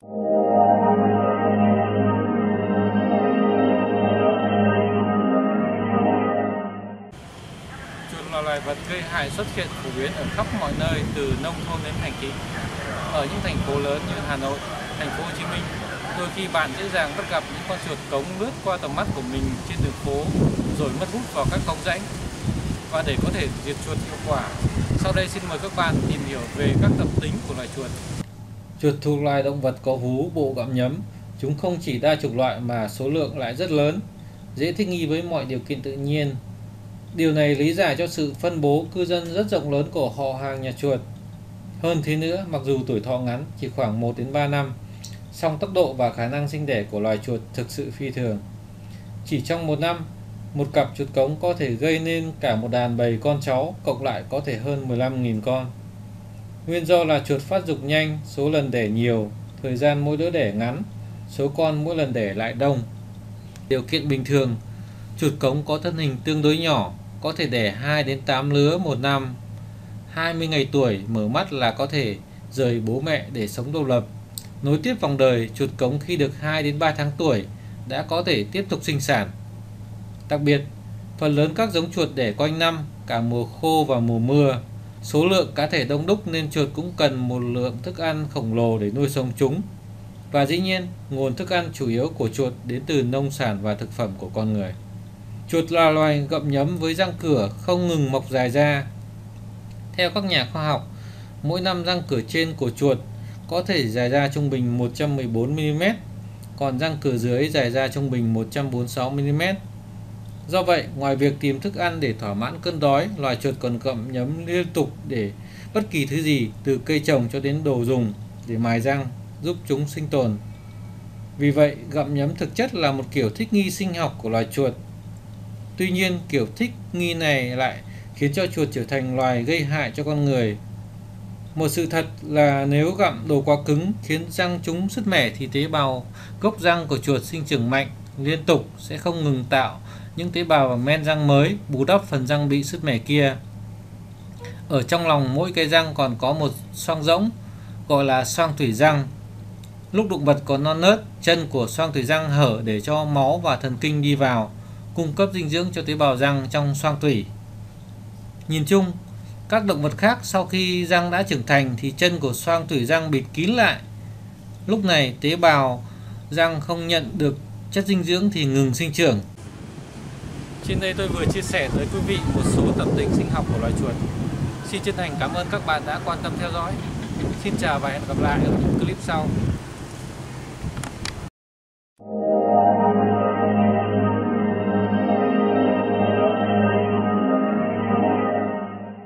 Chuột là loài vật gây hại xuất hiện phổ biến ở khắp mọi nơi, từ nông thôn đến thành thị. Ở những thành phố lớn như Hà Nội, thành phố Hồ Chí Minh, đôi khi bạn dễ dàng bắt gặp những con chuột cống lướt qua tầm mắt của mình trên đường phố rồi mất hút vào các cống rãnh. Và để có thể diệt chuột hiệu quả, sau đây xin mời các bạn tìm hiểu về các tập tính của loài chuột. Chuột thuộc loài động vật có vú bộ gặm nhấm. Chúng không chỉ đa chủng loại mà số lượng lại rất lớn, dễ thích nghi với mọi điều kiện tự nhiên. Điều này lý giải cho sự phân bố cư dân rất rộng lớn của họ hàng nhà chuột. Hơn thế nữa, mặc dù tuổi thọ ngắn chỉ khoảng 1 đến 3 năm, song tốc độ và khả năng sinh đẻ của loài chuột thực sự phi thường. Chỉ trong 1 năm, một cặp chuột cống có thể gây nên cả một đàn bầy con cháu, cộng lại có thể hơn 15.000 con. Nguyên do là chuột phát dục nhanh, số lần đẻ nhiều, thời gian mỗi lứa đẻ ngắn, số con mỗi lần đẻ lại đông. Điều kiện bình thường, chuột cống có thân hình tương đối nhỏ, có thể đẻ 2 đến 8 lứa một năm. 20 ngày tuổi mở mắt là có thể rời bố mẹ để sống độc lập. Nối tiếp vòng đời, chuột cống khi được 2 đến 3 tháng tuổi đã có thể tiếp tục sinh sản. Đặc biệt, phần lớn các giống chuột đẻ quanh năm, cả mùa khô và mùa mưa. Số lượng cá thể đông đúc nên chuột cũng cần một lượng thức ăn khổng lồ để nuôi sống chúng. Và dĩ nhiên, nguồn thức ăn chủ yếu của chuột đến từ nông sản và thực phẩm của con người. Chuột là loài gặm nhấm với răng cửa không ngừng mọc dài ra. Theo các nhà khoa học, mỗi năm răng cửa trên của chuột có thể dài ra trung bình 114mm, còn răng cửa dưới dài ra trung bình 146mm. Do vậy, ngoài việc tìm thức ăn để thỏa mãn cơn đói, loài chuột còn gặm nhấm liên tục để bất kỳ thứ gì, từ cây trồng cho đến đồ dùng để mài răng, giúp chúng sinh tồn. Vì vậy, gặm nhấm thực chất là một kiểu thích nghi sinh học của loài chuột. Tuy nhiên, kiểu thích nghi này lại khiến cho chuột trở thành loài gây hại cho con người. Một sự thật là nếu gặm đồ quá cứng khiến răng chúng sứt mẻ thì tế bào gốc răng của chuột sinh trưởng mạnh, liên tục sẽ không ngừng tạo những tế bào và men răng mới, bù đắp phần răng bị sứt mẻ kia. Ở trong lòng mỗi cái răng còn có một xoang rỗng, gọi là xoang thủy răng. Lúc động vật còn non nớt, chân của xoang thủy răng hở để cho máu và thần kinh đi vào, cung cấp dinh dưỡng cho tế bào răng trong xoang thủy. Nhìn chung, các động vật khác sau khi răng đã trưởng thành thì chân của xoang thủy răng bịt kín lại. Lúc này tế bào răng không nhận được chất dinh dưỡng thì ngừng sinh trưởng. Trên đây tôi vừa chia sẻ tới quý vị một số tập tính sinh học của loài chuột. Xin chân thành cảm ơn các bạn đã quan tâm theo dõi. Xin chào và hẹn gặp lại ở những clip sau.